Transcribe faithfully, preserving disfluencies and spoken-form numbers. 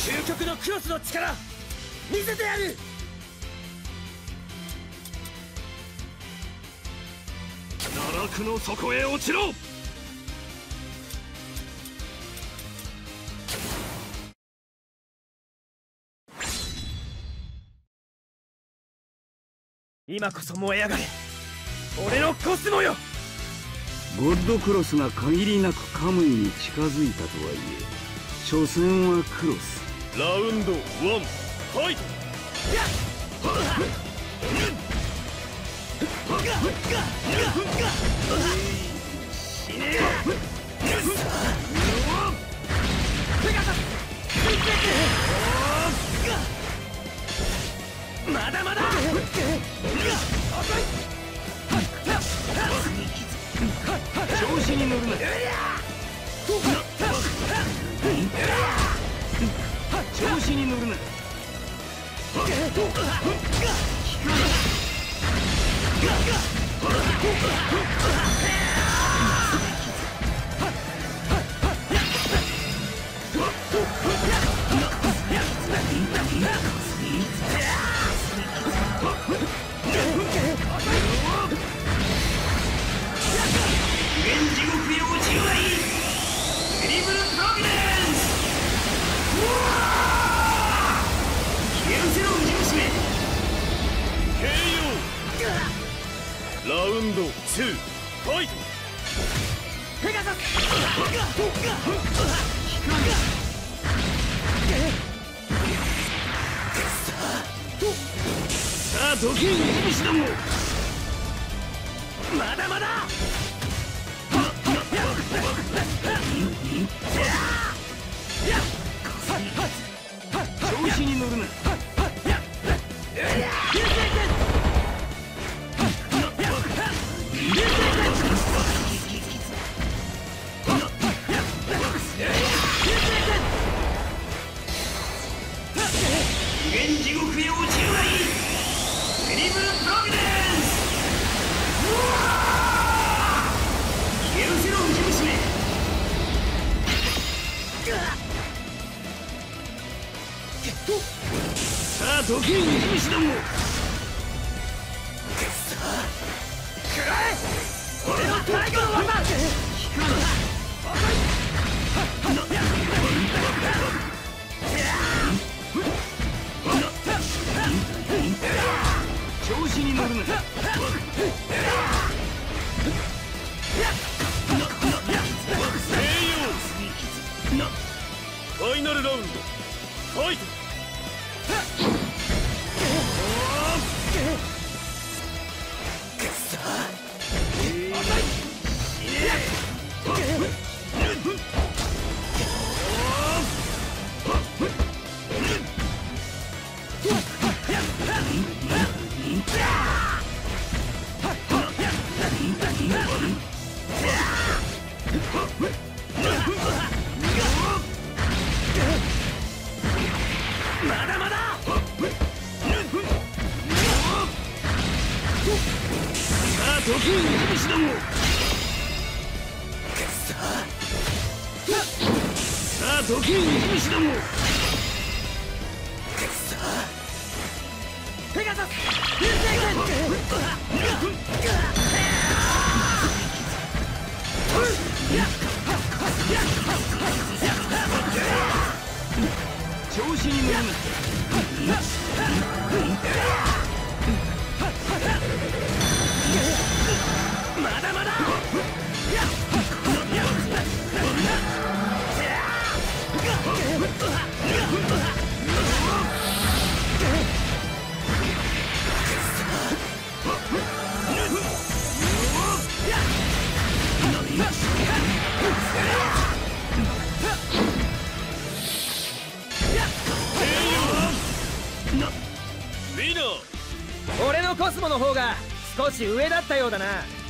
究極のクロスの力見せてやる。 奈落の底へ落ちろ。 今こそ燃え上がれ俺のコスモよ。 ゴッドクロスが限りなくカムイに近づいたとはいえ所詮はクロス。 ラウンドワンファイト。 死ねえ。まだまだ。 調子に乗るな。調子に乗るな。 ラウンドツーファイト。 ペガサス。 さあ時に引きしども。 まだまだ。 調子に乗るな。地獄へ落ちるがいい。トリプルプロビデンス。消え失せろウジ虫め。さあ時にウジ虫ども。 くらえ俺の最後の技。 調子に乗るな。 ファイナルラウンドファイト。 まだまだ。 さあ時に引きしども。さあ時に引きしども。 ペガサス流星拳。 調子に乗るな。 まだまだ。俺のコスモの方が少し上だったようだな。